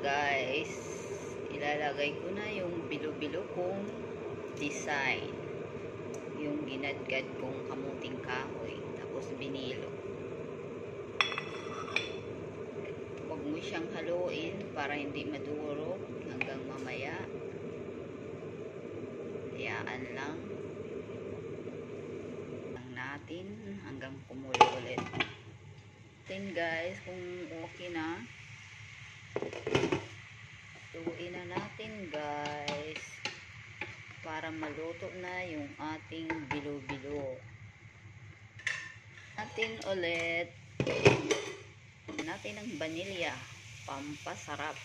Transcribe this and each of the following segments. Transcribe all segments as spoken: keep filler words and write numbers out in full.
guys, ilalagay ko na yung bilo-bilo kong design. Yung ginadgad kong kamuting kahoy. Tapos binilo. Huwag mo siyang haluin para hindi madurog hanggang mamaya. Hayaan lang. Lang natin hanggang kumulo ulit. Then guys, kung okay na, lutuin na natin guys para maluto na yung ating bilo-bilo. Natin ulit natin ang vanilya, pampasarap.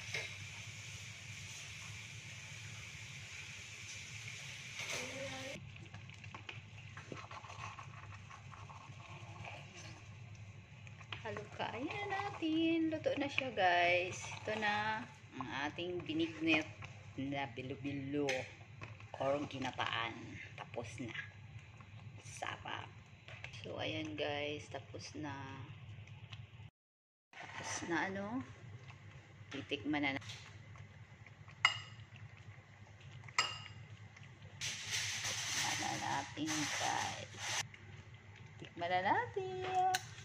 Halukain na natin. Luto na siya guys. Ito na ang ating binignet na bilo-bilo or ginataan. Tapos na. Sarap. So ayan guys, tapos na. Tapos na ano. Titikman na na. Tikman na natin guys. Tikman na natin.